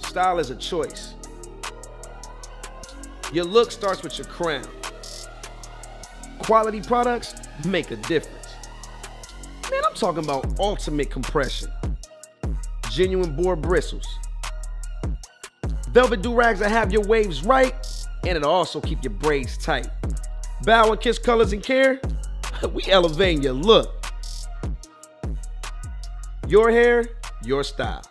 Style is a choice. Your look starts with your crown. Quality products make a difference. Man, I'm talking about ultimate compression. Genuine boar bristles. Velvet durags that have your waves right, and it'll also keep your braids tight. Bow and Kiss Colors and Care, we elevating your look. Your hair, your style.